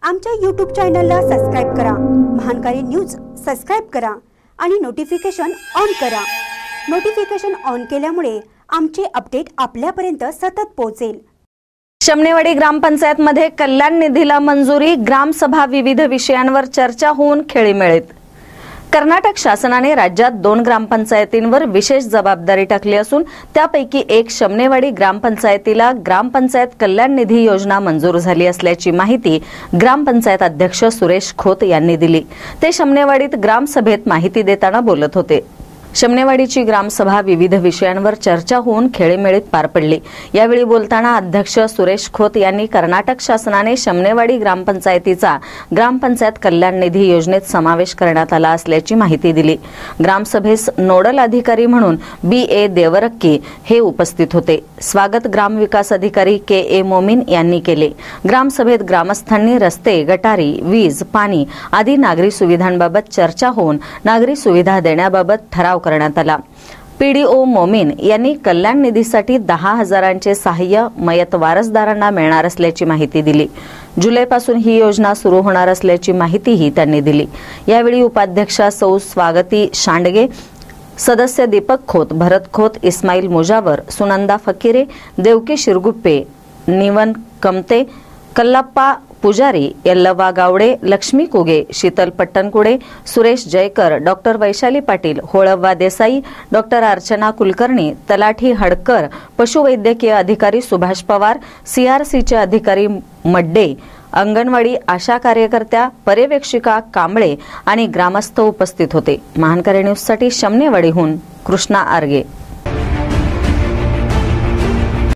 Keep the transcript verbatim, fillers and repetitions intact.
आमच्या यूट्यूब चॅनलला सबस्क्राइब करा, महानकारी न्यूज सबस्क्राइब करा आणि नोटिफिकेशन ऑन करा। नोटिफिकेशन ऑन केल्यामुळे आमचे अपडेट आपल्यापर्यंत सतत पोहोचेल। शमनेवाडी ग्रामपंचायत मध्ये कल्याण निधीला मंजुरी, ग्रामसभा विविध विषयांवर चर्चा होऊन खेळीमेळीत। कर्नाटक शासनाने राज्यात दोन ग्रामपंचायतींवर विशेष जबाबदारी टाकली असून त्यापैकी एक शमनेवाडी ग्रामपंचायतीला ग्रामपंचायत कल्याण निधी योजना मंजूर झाली असल्याची माहिती ग्रामपंचायत अध्यक्ष सुरेश खोत यांनी दिली। ते शमनेवाडीत ग्रामसभेत माहिती देताना बोलत होते। शमनेवाडीची ग्रामसभा विविध विषयांवर चर्चा होऊन खेळीमेळीत पार पडली। यावेळी बोलताना अध्यक्ष सुरेश खोत यांनी कर्नाटक शासनाने शमनेवाडी ग्रामपंचायतीचा ग्रामपंचायत कल्याण निधी योजनेत समावेश करण्यात आला असल्याची माहिती दिली। ग्रामसभेस नोडल अधिकारी म्हणून बी ए देवरक्की हे उपस्थित होते। स्वागत ग्रामविकास अधिकारी के ए मोमीन यांनी केले। ग्रामसभेत ग्रामस्थांनी रस्ते, गटारी, वीज, पाणी आदी नागरी सुविधांबाबत चर्चा होऊन नागरी सुविधा देण्याबाबत ठराव करण्यात आला। पीडीओ मोमीन यांनी कल्याण निधीसाठी दहा हजारांचे सहाय्य मयत वारसदारांना मिळणार असल्याची माहिती दिली। जुलैपासून ही योजना सुरू होणार असल्याची माहितीही त्यांनी दिली। यावेळी उपाध्यक्षा सौ स्वागती शांडगे, सदस्य दीपक खोत, भरत खोत, इस्माईल मुजावर, सुनंदा फकीरे, देवकी शिरगुप्पे, निवन कमते, कल्लाप्पा पुजारी, यल्लवा गावडे, लक्ष्मी कुगे, शीतल पट्टणकुडे, सुरेश जयकर, डॉक्टर वैशाली पाटील, होळव्वा देसाई, डॉक्टर अर्चना कुलकर्णी, तलाठी हडकर, पशुवैद्यकीय अधिकारी सुभाष पवार, सीआरसीचे अधिकारी मड्डे, अंगणवाडी आशा कार्यकर्त्या, पर्यवेक्षिका कांबळे आणि ग्रामस्थ उपस्थित होते। महानकारी न्यूजसाठी शमनेवाडीहून कृष्णा आर्गे।